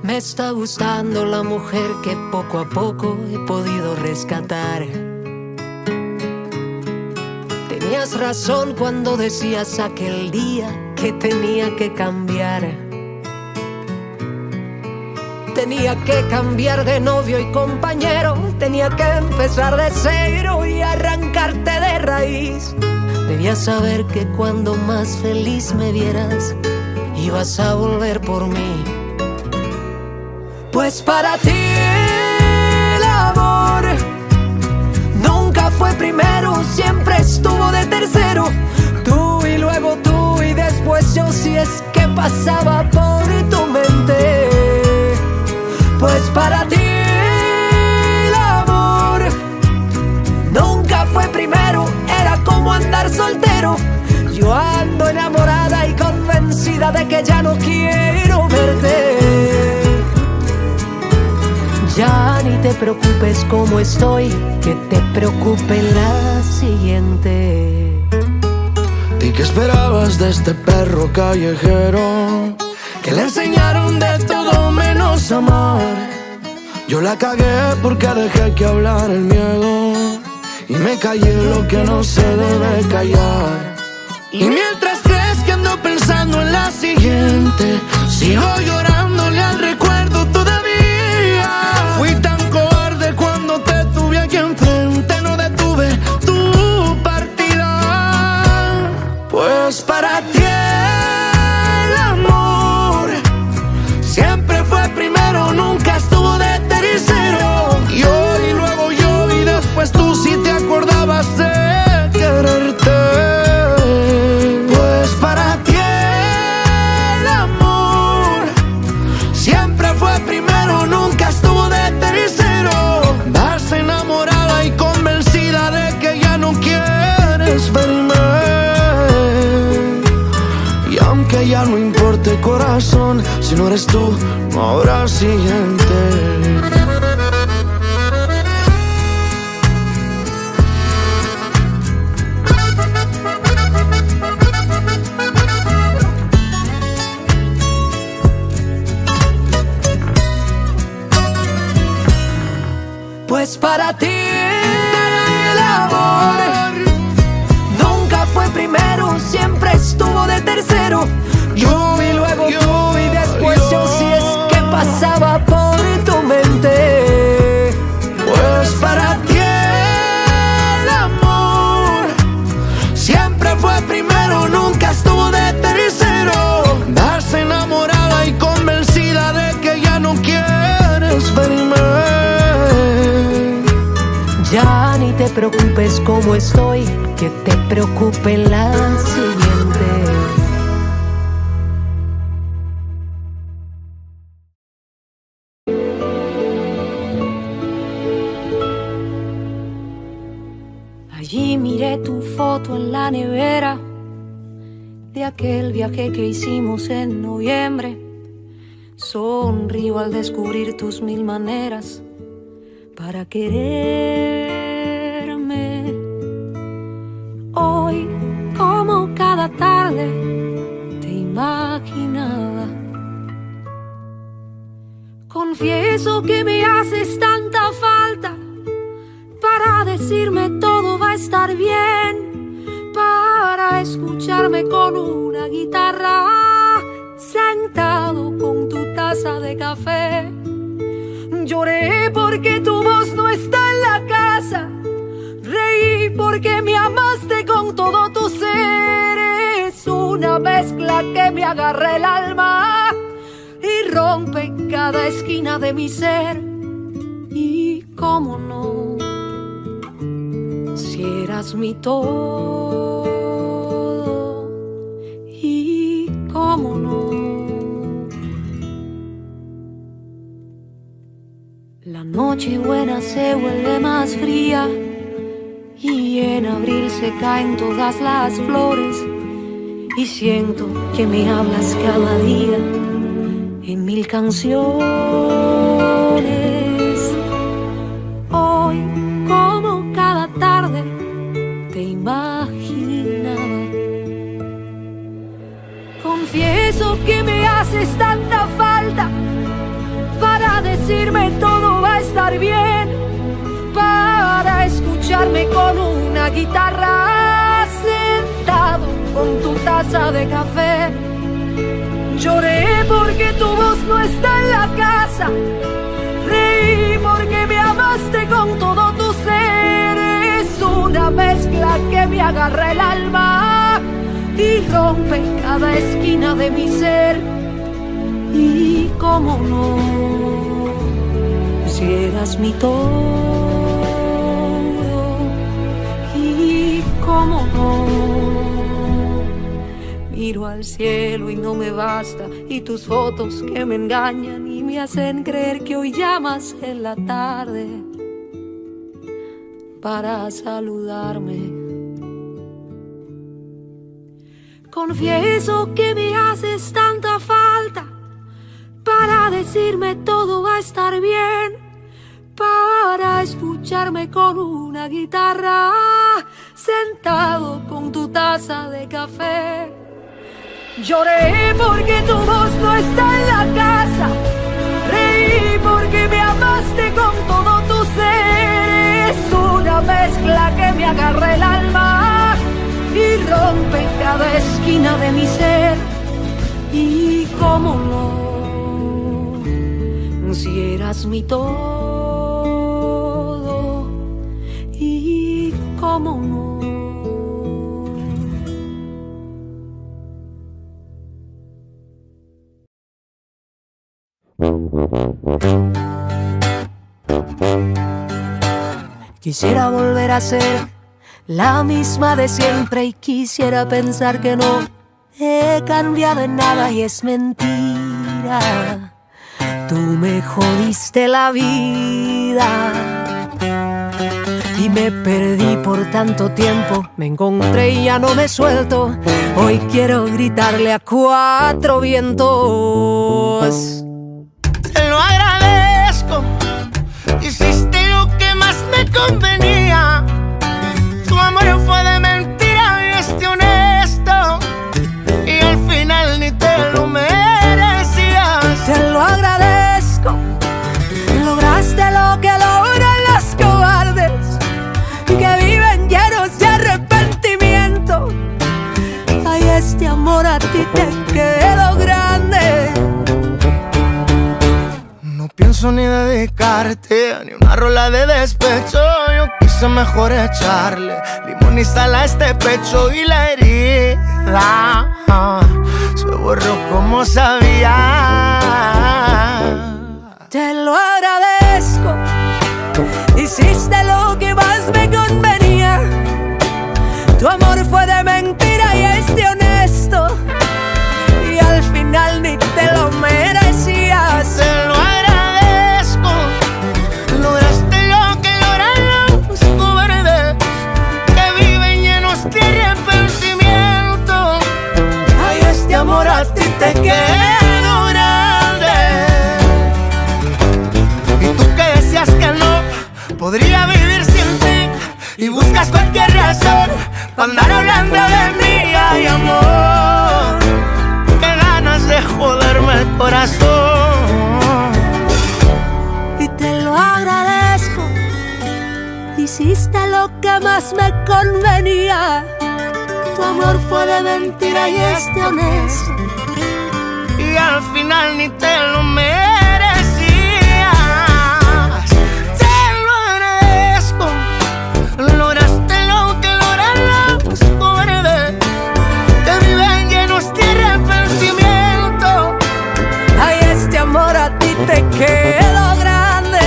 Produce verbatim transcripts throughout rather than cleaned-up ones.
Me está gustando la mujer que poco a poco he podido rescatar. Tenías razón cuando decías aquel día que tenía que cambiar. Tenía que cambiar de novio y compañero, tenía que empezar de cero y arrancarte de raíz. Debías saber que cuando más feliz me vieras, ibas a volver por mí. Pues para ti el amor nunca fue primero, siempre estuvo de tercero. Tú y luego tú y después yo, si es que pasaba por tu mente. Pues para ti el amor nunca fue primero, era como andar soltero. Yo ando enamorada y convencida de que ya no quiero verte. Ya ni te preocupes como estoy, que te preocupe la siguiente. ¿Y qué esperabas de este perro callejero? Que le enseñaron de todo menos amar. Yo la cagué porque dejé que hablara el miedo y me callé lo que no se debe callar. Y mientras crees que ando pensando en la siguiente, sigo llorándole al recuerdo todavía. Fui tan cobarde cuando te tuve aquí enfrente, no detuve tu partida. Pues para ti el amor siempre fue primero, nunca estuvo de tercero. Yo y luego yo y después tú, si te acordabas de quererte. Pues para ti el amor siempre fue primero, nunca estuvo de tercero. Vas enamorada y convencida de que ya no quieres verme. Y aunque ya no importe corazón, si no eres tú, no habrá siguiente. Pues para ti el amor nunca fue primero, siempre estuvo de tercero. Yo y luego tú y después yo, si es que pasaba por tu mente. Pues para ti el amor siempre fue primero, nunca estuvo de tercero. Vas enamorada y convencida de que ya no quieres verme. Ya ni te preocupes como estoy, que te preocupe la siguiente. Allí miré tu foto en la nevera de aquel viaje que hicimos en noviembre. Sonrío al descubrir tus mil maneras para quererme. Hoy, como cada tarde, te imaginaba. Confieso que me haces tanta falta para decirme todo va a estar bien, para escucharme con una guitarra, sentado con tu taza de café. Lloré porque tu voz no está en la casa, reí porque me amaste con todo tu ser. Es una mezcla que me agarra el alma y rompe cada esquina de mi ser. Y cómo no, si eras mi todo, y cómo no. La noche buena se vuelve más fría y en abril se caen todas las flores. Y siento que me hablas cada día en mil canciones. Hoy, como cada tarde, te imaginaba. Confieso que me haces tanta falta para decirme todo va a estar bien, para escucharme con una guitarra sentado con tu taza de café. Lloré porque tu voz no está en la casa, reí porque me amaste con todo tu ser. Es una mezcla que me agarra el alma y rompe cada esquina de mi ser. Y cómo no, si eras mi todo. Y cómo no, miro al cielo y no me basta, y tus fotos que me engañan y me hacen creer que hoy llamas en la tarde para saludarme. Confieso que me haces tanta falta para decirme todo va a estar bien, para escucharme con una guitarra sentado con tu taza de café. Lloré porque tu voz no está en la casa, reí porque me amaste con todo tu ser. Es una mezcla que me agarra el alma y rompe cada esquina de mi ser. Y cómo no, si eras mi todo. Y cómo no. Quisiera volver a ser la misma de siempre y quisiera pensar que no he cambiado en nada y es mentira. Tú me jodiste la vida y me perdí por tanto tiempo. Me encontré y ya no me suelto. Hoy quiero gritarle a cuatro vientos. Te lo agradezco, hiciste lo que más me convenía. Tu amor fue de mentira y este honesto, y al final ni te lo merecías. Te lo agradezco, lograste lo que logran los cobardes, que viven llenos de arrepentimiento. Ay, este amor a ti te quedó grande. No pienso ni dedicarte ni una rola de despecho. Yo quise mejor echarle limón y sal a este pecho, y la herida ah, se borró como sabía. Te lo agradezco, hiciste lo que más me convenía. Tu amor fue de mentira y este honesto, y al final ni te lo merecías. Te lo agradezco, lograste lo que logran los cobardes, que viven llenos de arrepentimiento. Ay, este amor a ti te quedó grande. Y tú que decías que no podría vivir sin ti, y buscas cualquier razón para andar hablando de mí. Ay, amor, qué ganas de joderme el corazón. Y te lo agradezco, hiciste lo que más me convenía. Tu amor fue de mentira y este honesto, y al final ni te lo merecías. Te lo agradezco, lograste lo que logran los cobardes, que viven llenos de arrepentimiento. ay, este amor a ti te quedó grande.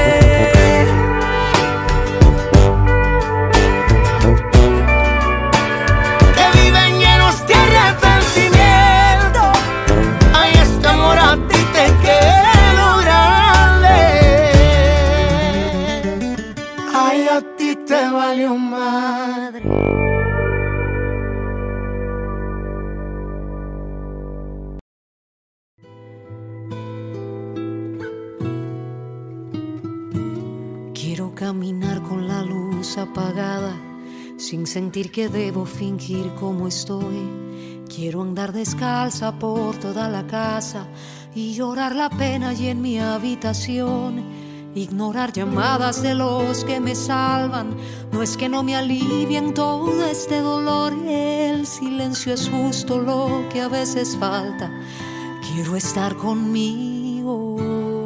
Que viven llenos de arrepentimiento. Ay, este amor a ti te quedó grande. Ay, a ti te valió madre. Quiero caminar con la luz apagada, sin sentir que debo fingir cómo estoy. Quiero andar descalza por toda la casa y llorar la pena allí en mi habitación. Ignorar llamadas de los que me salvan. No es que no me alivien todo este dolor. El silencio es justo lo que a veces falta. Quiero estar conmigo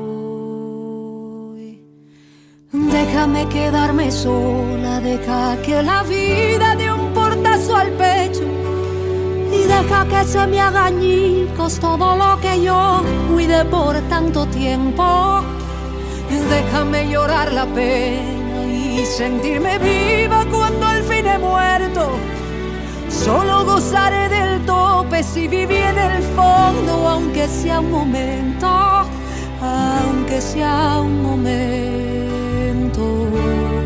hoy. Déjame quedarme sola, deja que la vida dé un portazo al pecho y deja que se me haga añicos todo lo que yo cuidé por tanto tiempo. Déjame llorar la pena y sentirme viva cuando al fin he muerto. Solo gozaré del tope si viví en el fondo, aunque sea un momento, aunque sea un momento.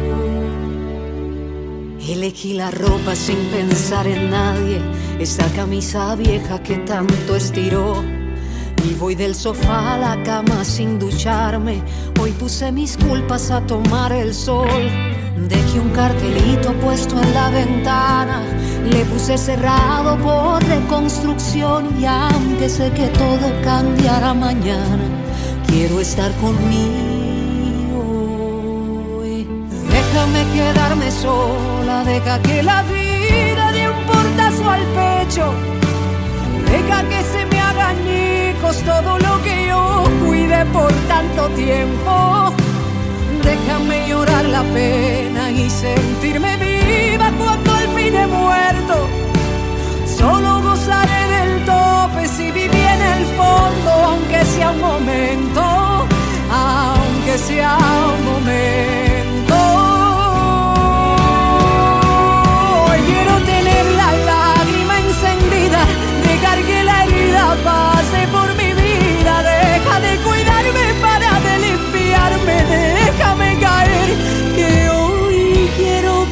Elegí la ropa sin pensar en nadie, esa camisa vieja que tanto estiró. Y voy del sofá a la cama sin ducharme. Hoy puse mis culpas a tomar el sol. Dejé un cartelito puesto en la ventana, le puse cerrado por reconstrucción. Y aunque sé que todo cambiará mañana, quiero estar conmigo. Déjame quedarme sola, deja que la vida dé un portazo al pecho. Deja que se me haga añicos todo lo que yo cuidé por tanto tiempo. Déjame llorar la pena y sentirme viva cuando al fin he muerto. Solo gozaré del tope si viví en el fondo, aunque sea un momento, aunque sea un momento. Quiero tener la lágrima encendida, dejar que la herida pase por mi vida. Deja de cuidarme para de limpiarme, déjame caer, que hoy quiero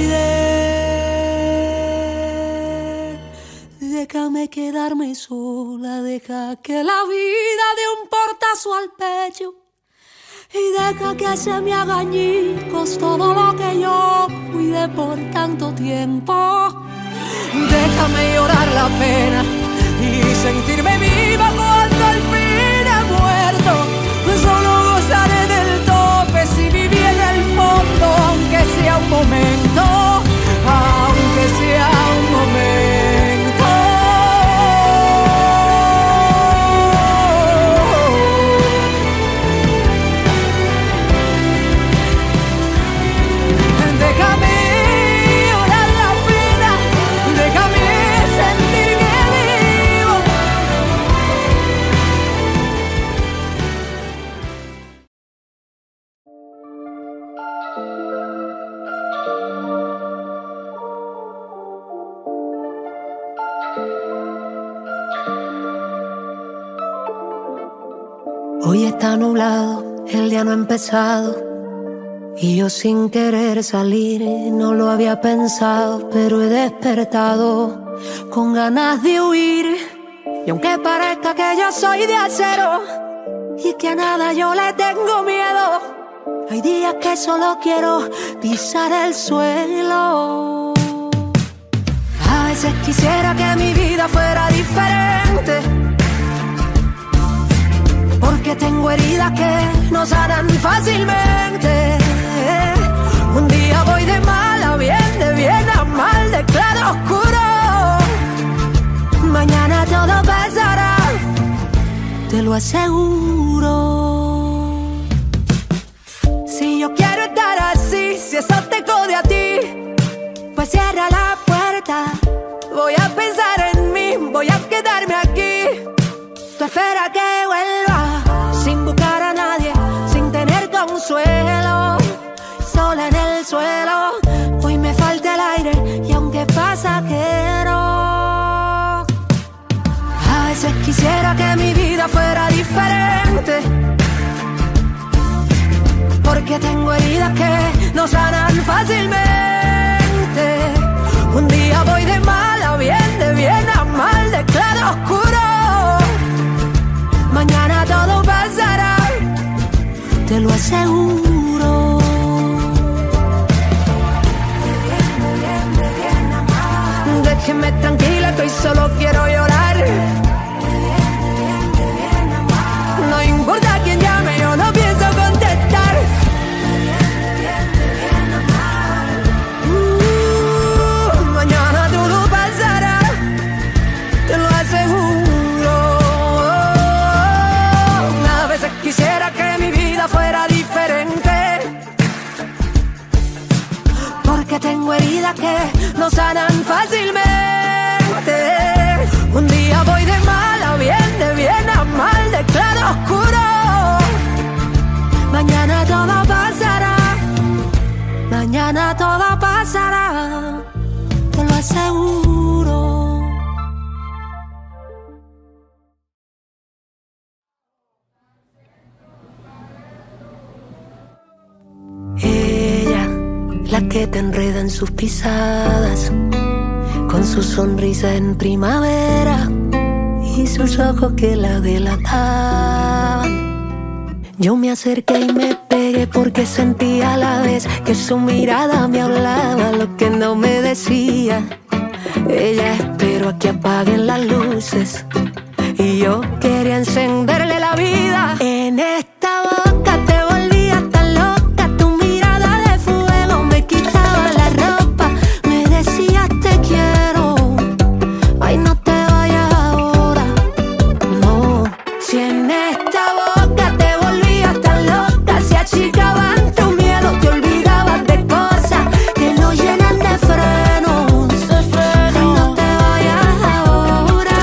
perder. Déjame quedarme sola, deja que la vida dé un portazo al pecho y deja que se me haga añicos todo lo que yo cuidé por tanto tiempo. Déjame llorar la pena y sentirme viva cuando al fin he muerto. Solo gozaré del tope si viví en el fondo, aunque sea un momento, aunque sea un momento. Déjame llorar la pena, déjame sentirme vivo. Hoy está nublado, el día no ha empezado y yo sin querer salir no lo había pensado, pero he despertado con ganas de huir. Y aunque parezca que yo soy de acero y que a nada yo le tengo miedo, hay días que solo quiero pisar el suelo. A veces quisiera que mi vida fuera diferente, porque tengo heridas que no sanan fácilmente. Un día voy de mal a bien, de bien a mal, de claro a oscuro. Mañana todo pasará, te lo aseguro. Si yo quiero estar así, si eso te jode a ti, pues cierra la puerta. Voy a pensar en mí, voy a quedarme aquí. Tú espera que vuelva, sin buscar a nadie, sin tener consuelo, sola en el suelo. Hoy me falta el aire y aunque pasajero, a veces quisiera que mi vida fuera diferente, porque tengo heridas que no sanan fácilmente. Un día voy de mal a bien, de bien a mal, de claro a oscuro. Mañana todo pasará, te lo aseguro. Déjeme tranquila que hoy solo quiero no sanan fácilmente. Un día voy de mal a bien, de bien a mal, de claro a oscuro. Mañana todo pasará, mañana todo pasará, te lo aseguro. Ella, la que te enreda en sus pisadas, con su sonrisa en primavera y sus ojos que la delataban. Yo me acerqué y me pegué porque sentía a la vez que su mirada me hablaba lo que no me decía. Ella esperó a que apaguen las luces y yo quería encenderle la vida. En esta boca te volvías tan loca, tu mirada de fuego me quitaba la ropa. Me decías te quiero, ay no te vayas ahora, no. Si en esta boca te volvías tan loca, se achicaban tus miedos, te olvidabas de cosas que no llenan de frenos. De frenos. Ay, no te vayas ahora.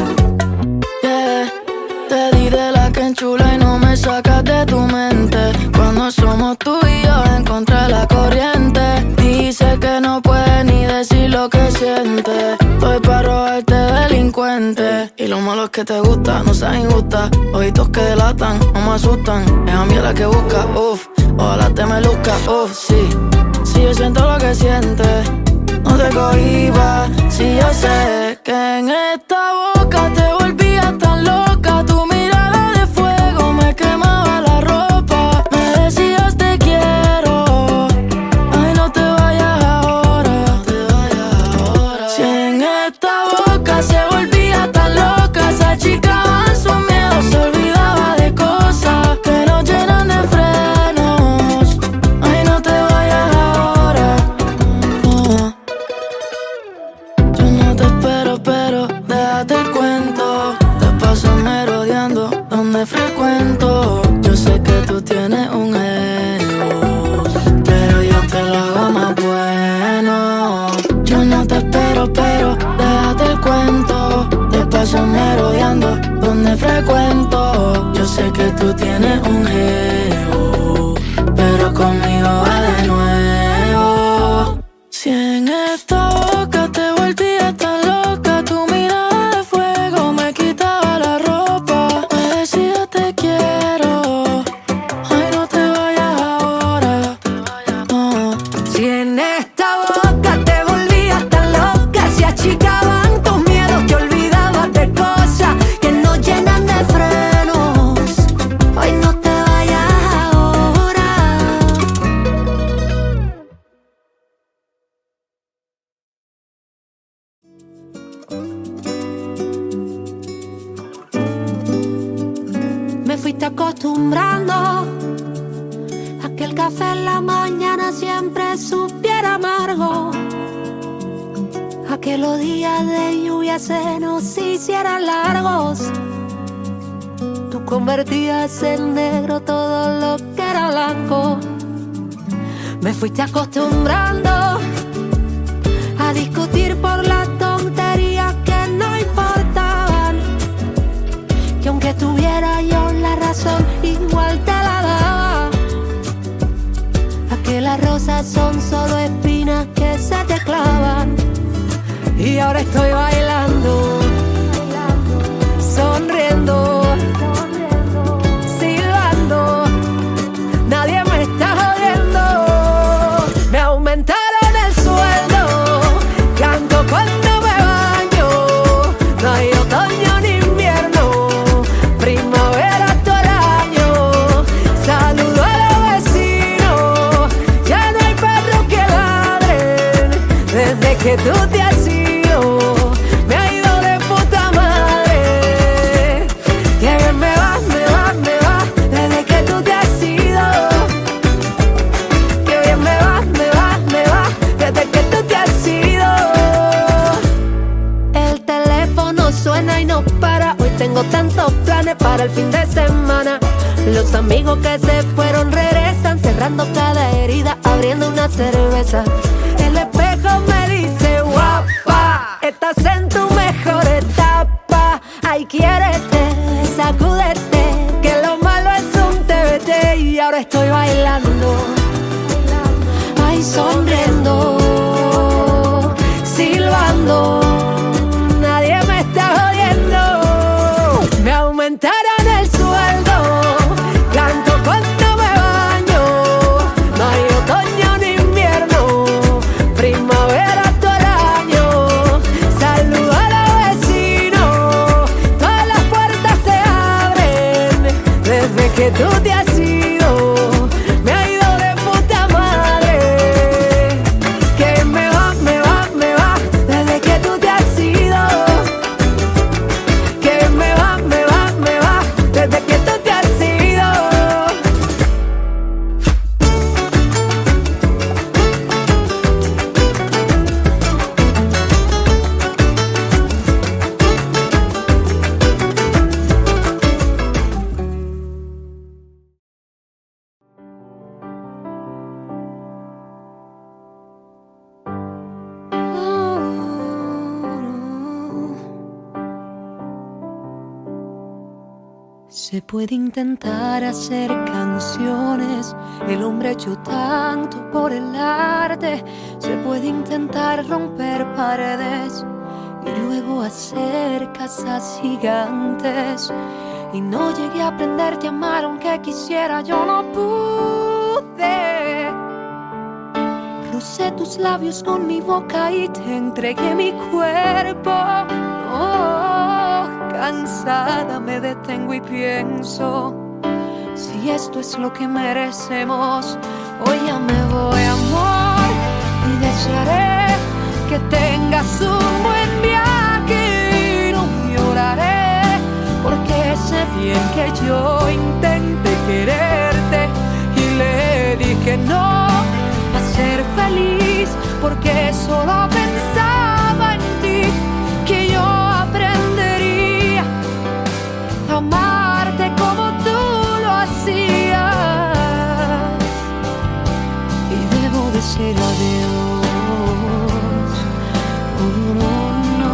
Yeah. Te di de la que enchula y no me sacas de tu mente. Cuando somos tú y yo encontré la corriente. Dice que no puedes ni decir lo que sientes. Estoy pa' robarte delincuente. Y lo malo es que te gusta, no seas injusta. Ojitos que delatan, no me asustan. Es a mí la que busca, uff. Ojalá te me luzca, uff, sí. Si yo siento lo que sientes, no te cohibas. Si yo sé que en esta boca te volvías tan loca, tu mirada de fuego me quemaba la ropa. Me decías te quiero, ay no te vayas ahora, no te vayas ahora. Si en esta boca se volvía tan loca, se achicaban sus miedos, se olvidaba de cosas que no llenan de frenos. Ay no te vayas ahora, oh. Yo no te espero, pero déjate el cuento. Te paso merodeando donde frecuento. Yo sé que tú tienes un ego, pero yo te lo hago más bueno. Yo no te espero, pero déjate el cuento. Te paso merodeando donde frecuento. Yo sé que tú tienes un ego, pero conmigo va de nuevo. Si en esta boca te volvías tan loca, tu mirada de fuego me quitaba la ropa. Me decías te quiero, ay no te vayas ahora, no. Si en esta boca te volvías tan loca, se achicaban tus miedos, te olvidabas de cosas que no llenan de frenos. Ay no te vayas ahora. Me fuiste acostumbrando a que el café en la mañana siempre supiera amargo, a que los días de lluvia se nos hicieran largos. Tú convertías en negro todo lo que era blanco. Me fuiste acostumbrando a discutir por las tonterías que no importaban, que aunque tuviera yo la razón igual te la daba, a que las rosas son solo espinas que se te clavan. Y ahora estoy bailando, sonriendo, silbando, nadie me está jodiendo. Me aumentaron el sueldo, canto cuando me baño. No hay otoño ni invierno, primavera todo el año. Saludo a los vecinos, ya no hay perros que ladren. Desde que tú te has ido, me ha ido de puta madre. Que bien me va, me va, me va, desde que tú te has ido. Que bien me va, me va, me va, desde que tú te has ido. El teléfono suena y no para. Hoy tengo tantos planes para el fin de semana. Los amigos que se fueron regresan, cerrando cada herida, abriendo una cerveza. El espejo me dice quiérete, sacúdete, que lo malo es un T B T. Y ahora estoy bailando, ay, sonriendo, silbando, nadie me está jodiendo. Me aumentaron el sueldo, canto cuando me baño. No hay otoño ni invierno, primavera todo el año. Saludo a los vecinos, todas las puertas se abren. Desde que tú te has ido, me ha ido de puta madre. Que me va, me va, me va, desde que tú te has ido. Que me va, me va, me va, desde que tú te has ido. Se puede intentar hacer canciones, el hombre ha hecho tanto por el arte. Se puede intentar romper paredes y luego hacer casas gigantes. Y no llegué a aprenderte a amar aunque quisiera, yo no pude. Crucé tus labios con mi boca y te entregué mi cuerpo. Oh, cansada me detengo y pienso, si esto es lo que merecemos. Hoy ya me voy, amor, y desearé que tengas un buen viaje y no lloraré, porque sé bien que yo intenté quererte y le dije no a ser feliz, porque solo pensaba en ti, que yo aprendería a amarte como tú lo hacías. Y debo decir adiós. Oh, no, no,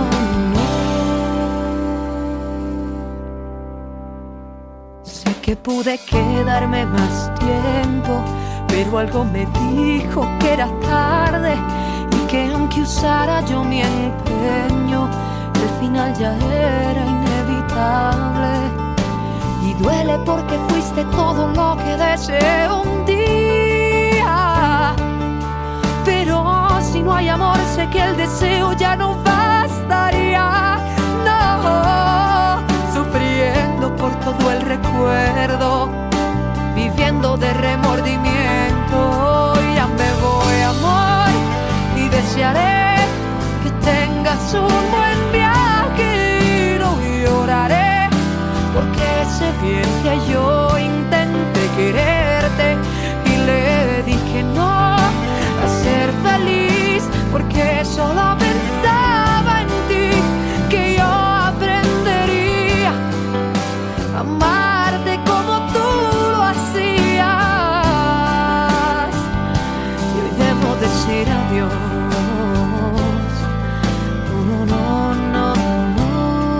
no. Sé que pude quedarme más tiempo, pero algo me dijo que era tarde y que aunque usara yo mi empeño, el final ya era inevitable. Y duele porque fuiste todo lo que deseé un día, pero si no hay amor sé que el deseo ya no bastaría. No, sufriendo por todo el recuerdo, viviendo de remordimiento. Ya me voy, amor, y desearé que tengas un buen viaje y no lloraré, porque sé bien que yo intenté quererte y le dije no a ser feliz, porque solo pensaba en ti, que yo aprendería a amarte como tú lo hacías. Y hoy debo decir adiós. No, no, no, no.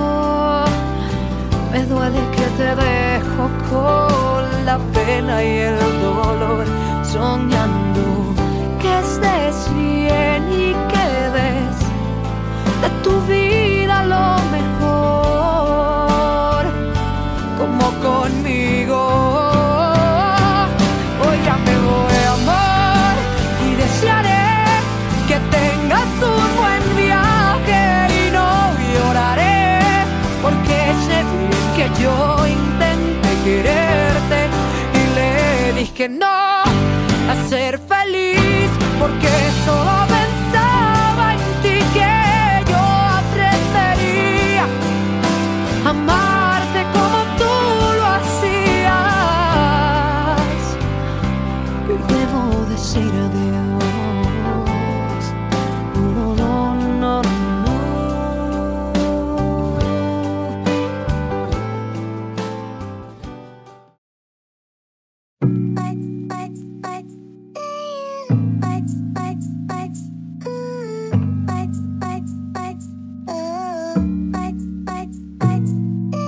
Me duele que te dejo con la pena y el dolor, soñando que estés bien y que des de tu vida lo mejor, como conmigo. Hoy ya me voy, amor, y desearé que tengas un buen viaje y no lloraré, porque sé que yo intenté quererte y le dije no a ser feliz, porque solo pensaba en ti, que yo aprendería a amarte como tú lo hacías. Y debo decir adiós. No, no, no, no.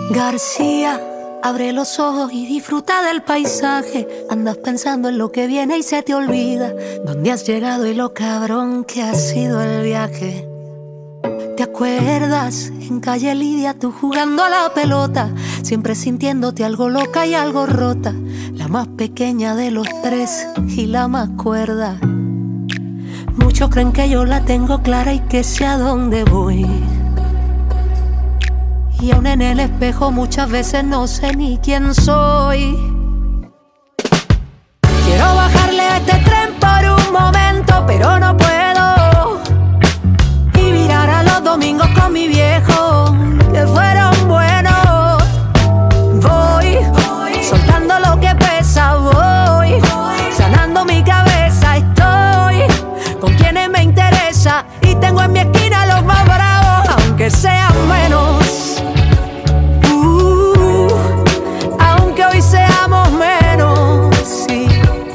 García, abre los ojos y disfruta del paisaje. Andas pensando en lo que viene y se te olvida dónde has llegado y lo cabrón que ha sido el viaje. ¿Te acuerdas? En calle Lidia tú jugando a la pelota, siempre sintiéndote algo loca y algo rota, la más pequeña de los tres y la más cuerda. Muchos creen que yo la tengo clara y que sé a dónde voy, y aún en el espejo muchas veces no sé ni quién soy. Quiero bajarle a este tren por un momento, pero no puedo, y mirar a los domingos con mi viejo, que fueron buenos. Voy, soltando lo que pesa, voy, sanando mi cabeza, estoy con quienes me interesa, y tengo en mi esquina los más bravos, aunque sean menos. Hoy seamos menos, sí.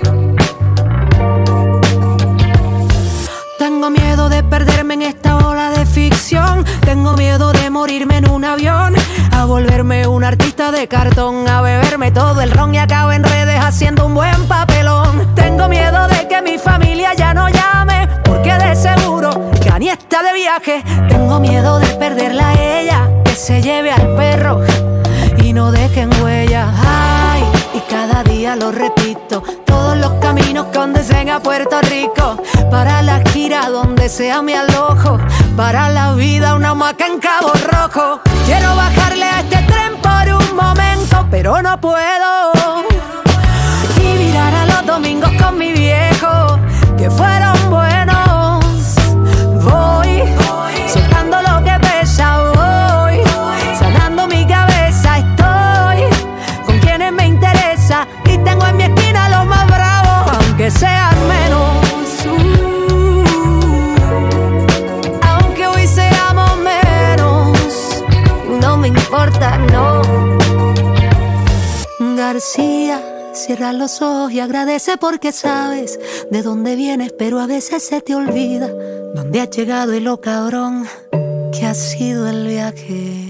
Tengo miedo de perderme en esta ola de ficción. Tengo miedo de morirme en un avión, a volverme un artista de cartón, a beberme todo el ron y acabo en redes haciendo un buen papelón. Tengo miedo de que mi familia ya no llame, porque de seguro Cani está de viaje. Tengo miedo de perderla a ella, que se lleve al perro y no dejen huella. Ay, y cada día lo repito, todos los caminos conducen a Puerto Rico, para la gira donde sea mi alojo, para la vida una hamaca en Cabo Rojo. Quiero bajarle a este tren por un momento, pero no puedo, y mirar a los domingos con mi viejo, que fueron buenos. Voy, soltando lo que pesa, voy, sanando mi cabeza, estoy con quienes me interesa, y tengo en mi esquina los más bravos, aunque sean menos. Uh, aunque hoy seamos menos, no me importa, no. García, cierra los ojos y agradece porque sabes de dónde vienes, pero a veces se te olvida dónde has llegado y lo cabrón que ha sido el viaje.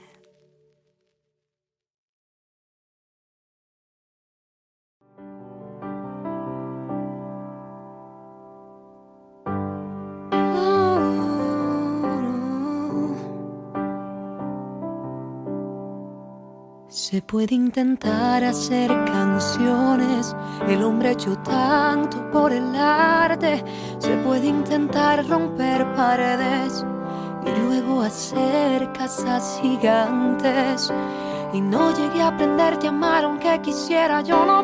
Se puede intentar hacer canciones, el hombre ha hecho tanto por el arte. Se puede intentar romper paredes y luego hacer casas gigantes. Y no llegué a aprender a amar aunque quisiera, yo no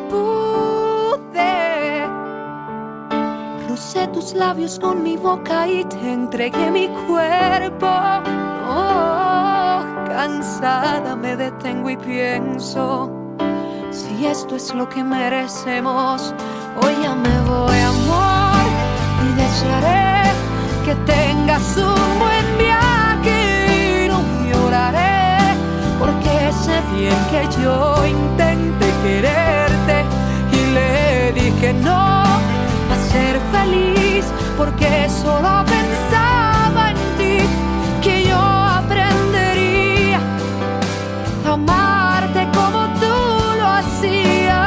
pude. Crucé tus labios con mi boca y te entregué mi cuerpo. Oh, cansada me detengo y pienso, si esto es lo que merecemos, hoy ya me voy, amor, y desearé que tengas un buen viaje y no lloraré, porque sé bien que yo intenté quererte y le dije no a ser feliz, porque solo pensaba en ti, que yo aprendería a amarte como tú lo hacías,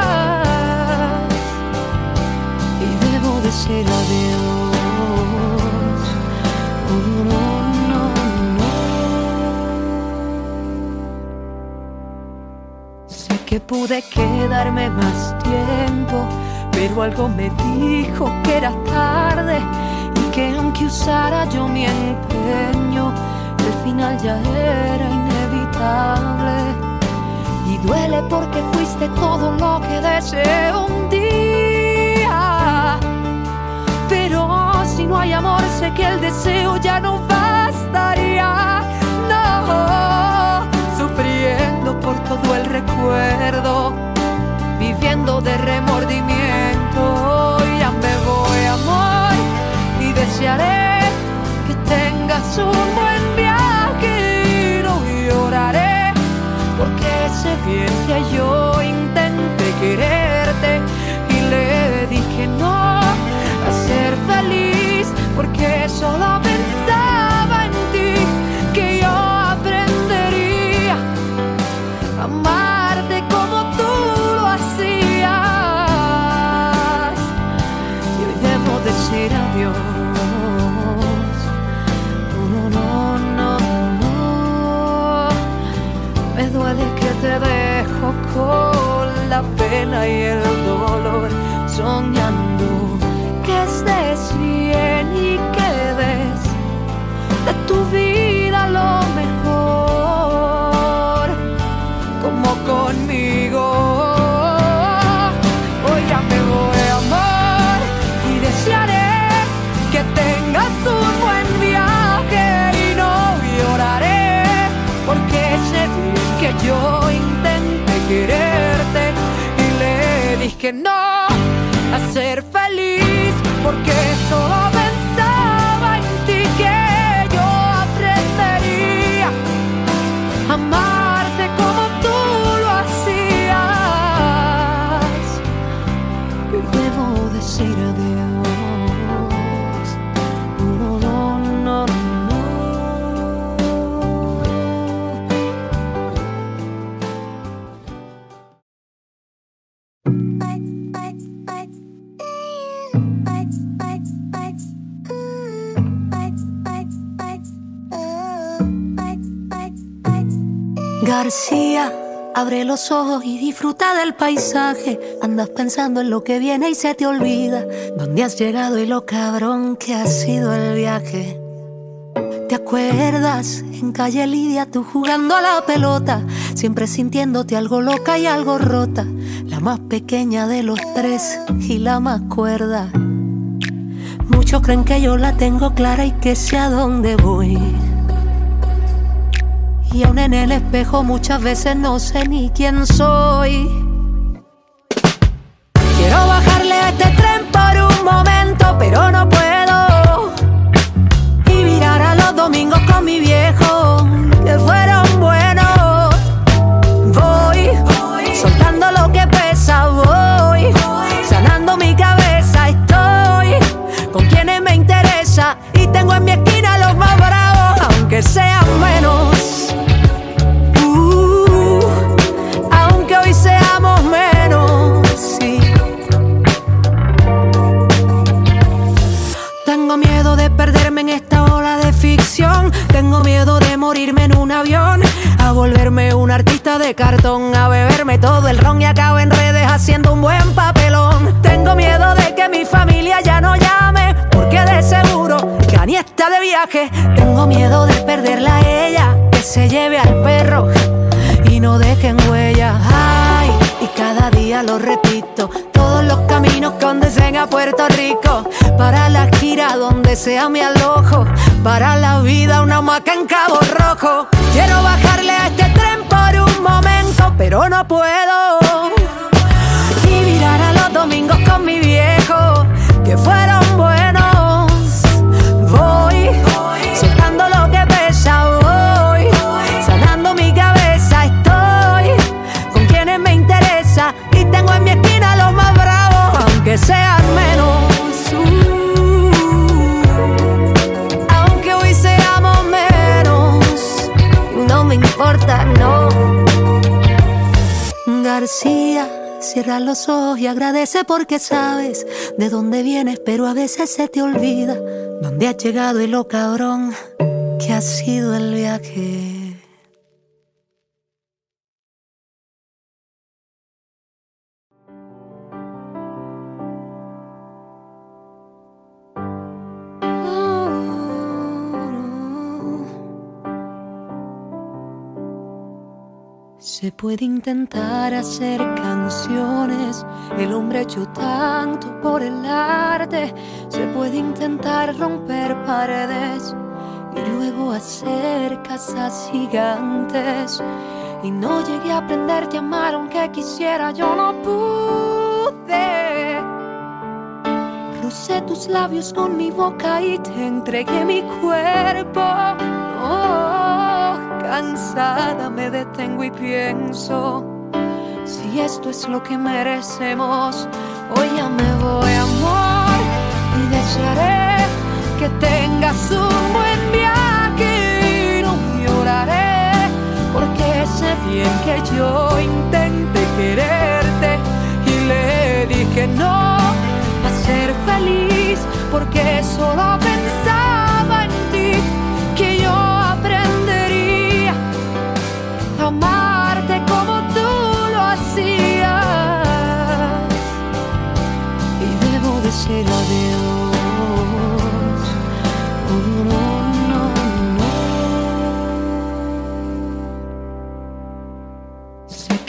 y debo decir adiós. Oh, no, no, no. Sé que pude quedarme más tiempo, pero algo me dijo que era tarde y que aunque usara yo mi empeño, el final ya era inevitable. Y duele porque fuiste todo lo que deseé un día, pero si no hay amor sé que el deseo ya no bastaría. No, sufriendo por todo el recuerdo, viviendo de remordimiento. Ya me voy, amor, y desearé que tengas un buen viaje y no lloraré, porque sé bien que yo intenté quererte y le dije no a ser feliz, porque solo pensaba en ti, que yo aprendería me duele que te dejo con la pena y el dolor, soñando que estés bien y que des de tu vida lo mejor, como conmigo. Hoy ya me voy, amor, y desearé que tengas un buen viaje y no lloraré, porque sé que yo intenté quererte y le dije no a ser feliz, porque solo pensaba en ti, que yo aprendería a amarte como tú lo hacías. Y debo decir adiós. No, no, no, no. García, abre los ojos y disfruta del paisaje. Andas pensando en lo que viene y se te olvida dónde has llegado y lo cabrón que ha sido el viaje. ¿Te acuerdas? En calle Lidia tú jugando a la pelota, siempre sintiéndote algo loca y algo rota, la más pequeña de los tres y la más cuerda. Muchos creen que yo la tengo clara y que sé a dónde voy, y aún en el espejo muchas veces no sé ni quién soy. Quiero bajarle a este tren por un momento, pero no puedo, y mirar a los domingos con mi viejo, que fueron buenos. Voy, soltando lo que pesa, voy, sanando mi cabeza. Estoy con quienes me interesa y tengo en mi esquina los más bravos, aunque sean menos. Hoy seamos menos, sí. Tengo miedo de perderme en esta ola de ficción. Tengo miedo de morirme en un avión, a volverme un artista de cartón, a beberme todo el ron y acabo en redes haciendo un buen papelón. Tengo miedo de que mi familia ya no llame, porque de seguro Cani está de viaje. Tengo miedo de perderla a ella, que se lleve al perro y no dejen huella. Ay, y cada día lo repito, todos los caminos conducen a Puerto Rico, para la gira donde sea mi alojo, para la vida una hamaca en Cabo Rojo. Quiero bajarle a este tren por un momento, pero no puedo, y mirar a los domingos con mi viejo, que fueron buenos. Voy, soltando lo que pesa, voy, sanando mi cabeza. Estoy con quienes me interesa y tengo en mi esquina los más bravos, aunque sean menos. Uh, aunque hoy seamos menos, no me importa, no. García, cierra los ojos y agradece, porque sabes de dónde vienes, pero a veces se te olvida dónde has llegado y lo cabrón que ha sido el viaje. Se puede intentar hacer canciones, el hombre ha hecho tanto por el arte. Se puede intentar romper paredes y luego hacer casas gigantes. Y no llegué a aprenderte a amar aunque quisiera, yo no pude. Crucé tus labios con mi boca y te entregué mi cuerpo. Oh, cansada me detengo y pienso, si esto es lo que merecemos. Hoy ya me voy, amor, y desearé que tengas un buen viaje y no lloraré, porque sé bien que yo intenté quererte y le dije no a ser feliz, porque solo pensaba en ti, que yo aprendería a amar.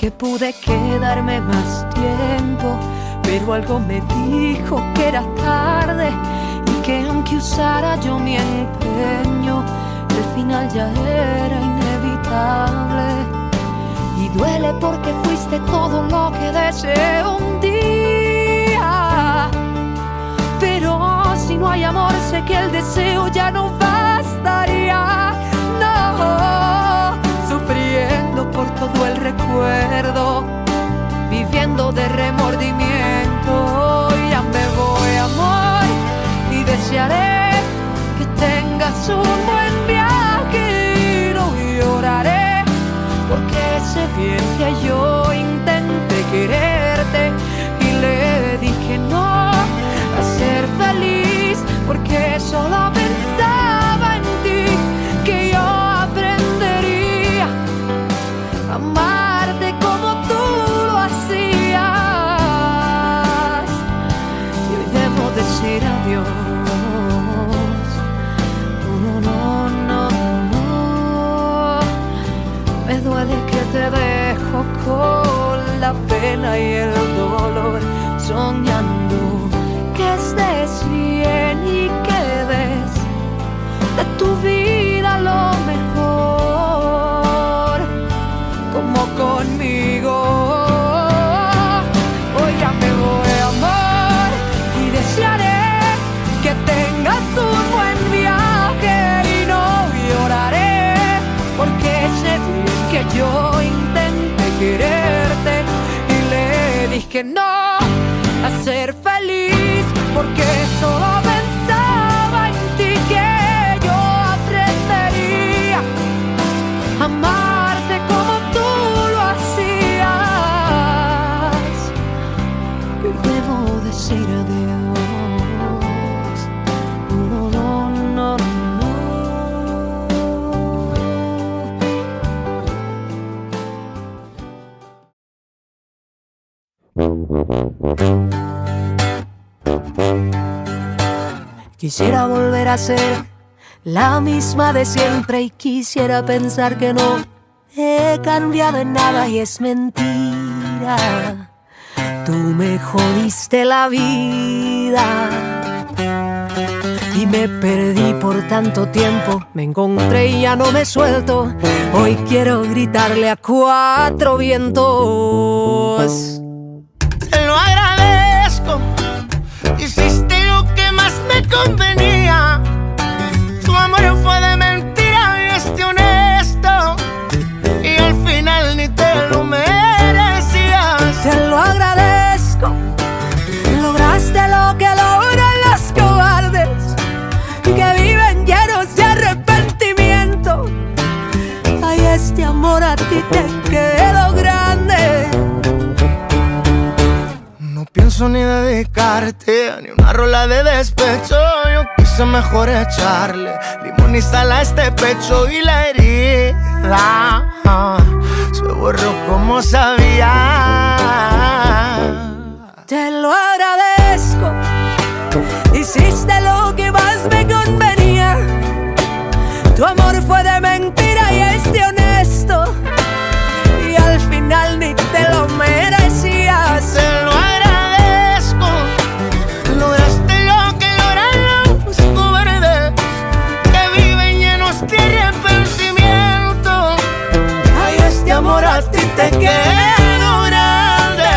que pude quedarme más tiempo, pero algo me dijo que era tarde y que aunque usara yo mi empeño, el final ya era inevitable. Y duele porque fuiste todo lo que deseé un día, pero si no hay amor sé que el deseo ya no bastaría. No, sufriendo por todo el recuerdo, viviendo de remordimiento. Ya me voy, amor, y desearé que tengas un buen viaje y no lloraré, porque sé bien que yo intenté quererte y le dije no a ser feliz, porque solo pensaba en ti, que yo aprendería a amarte como tú lo hacías. Y hoy debo decir adiós. No, no, no, no, no. Me duele que te dejo con la pena y el dolor, soñando que estés bien y que des de tu vida lo mejor, como conmigo. Hoy ya me voy, amor, y desearé que tengas un buen viaje y no lloraré, porque sé que yo intenté quererte y le dije no a ser feliz, porque solo pensaba en ti, que yo aprendería a amarte como tú lo hacías. Y debo decir adiós. No, no, no, quisiera volver a ser la misma de siempre y quisiera pensar que no he cambiado en nada y es mentira. Tú me jodiste la vida y me perdí por tanto tiempo. Me encontré y ya no me suelto. Hoy quiero gritarle a cuatro vientos. Te lo agradezco, hiciste lo que más me convenía. Tu amor fue de mentira y este honesto, y al final ni te lo merecías. Te lo agradezco, lograste lo que logran los cobardes, que viven llenos de arrepentimiento. Ay, este amor a ti te quedó grande. No pienso ni dedicarte ni una rola de despecho. Yo quise mejor echarle limón y sal a este pecho, y la herida ah, se borró como sabía. Te lo agradezco, hiciste lo que más me convenía. Tu amor fue de mentira y este honesto, y al final ni te lo merecías. Te lo agradezco, lograste lo que logran los cobardes, que viven llenos de arrepentimiento. Ay, este amor a ti te quedó grande.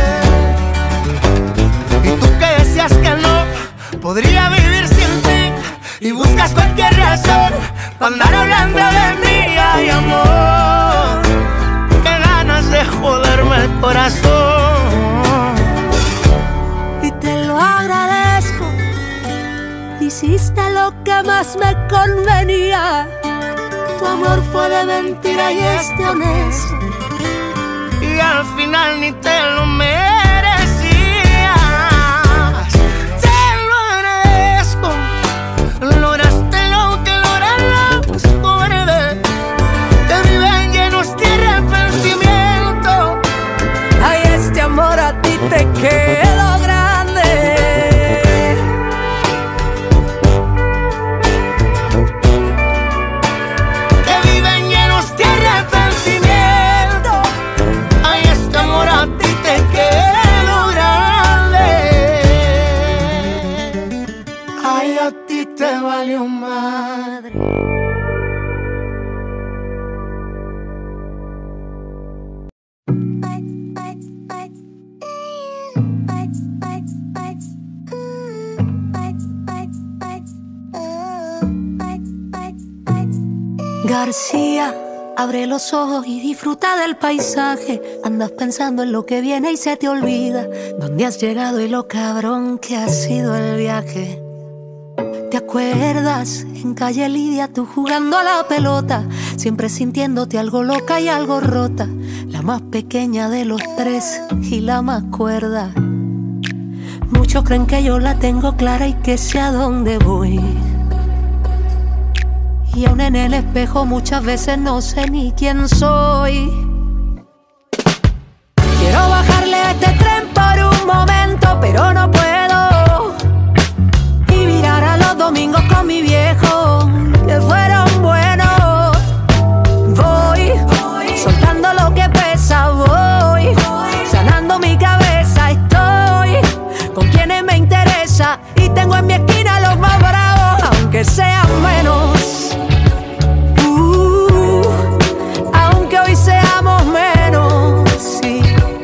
Y tú que decías que no podría vivir sin ti, y buscas cualquier razón para andar hablando de mí. Ay, amor, qué ganas de joderme el corazón. Y te lo agradezco, hiciste lo que más me convenía. Tu amor fue de mentira y este honesto, y al final ni te lo merecías. Te lo agradezco, lograste lo que logran los cobardes, que viven llenos de arrepentimiento. ay, este amor a ti te quedó grande. Que viven llenos de arrepentimiento. Ay, García, abre los ojos y disfruta del paisaje. Andas pensando en lo que viene y se te olvida dónde has llegado y lo cabrón que ha sido el viaje. ¿Te acuerdas? En calle Lidia tú jugando a la pelota, siempre sintiéndote algo loca y algo rota, la más pequeña de los tres y la más cuerda. Muchos creen que yo la tengo clara y que sé a dónde voy, y aún en el espejo muchas veces no sé ni quién soy. Quiero bajarle a este tren por un momento, pero no puedo, y mirar a los domingos con mi viejo, que fueron buenos. Voy, soltando lo que pesa, voy, sanando mi cabeza, estoy con quienes me interesa, y tengo en mi esquina a los más bravos, aunque sean menos. Seamos menos, sí.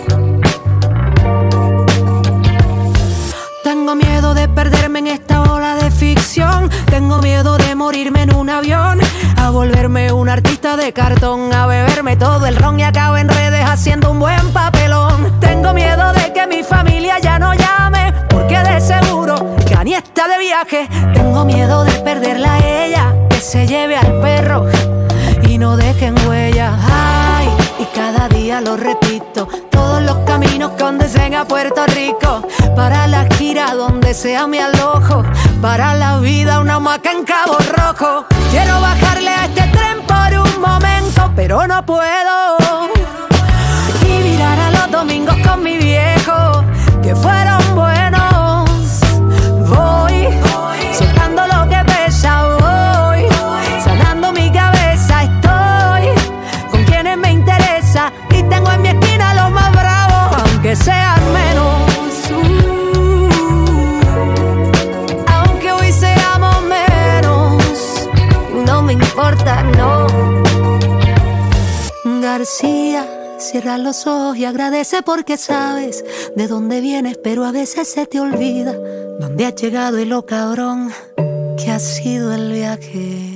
Tengo miedo de perderme en esta ola de ficción. Tengo miedo de morirme en un avión, a volverme un artista de cartón, a beberme todo el ron y acabo en redes haciendo un buen papelón. Tengo miedo de que mi familia ya no llame, porque de seguro que Ani está de viaje. Tengo miedo de perderla a ella, que se lleve al perro y no dejen huella. Ay, y cada día lo repito, todos los caminos conducen a Puerto Rico, para la gira donde sea mi alojo, para la vida una hamaca en Cabo Rojo. Quiero bajarle a este tren por un momento, pero no puedo, y mirar a los domingos con mi viejo, que fueron buenos. Voy, soltando lo que pesa, voy, sanando mi cabeza, estoy con quienes me interesa, y tengo en mi esquina a los más bravos, aunque sean menos. Uh, aunque hoy seamos menos, no me importa, no. García, cierra los ojos y agradece porque sabes de dónde vienes, pero a veces se te olvida dónde has llegado y lo cabrón que ha sido el viaje.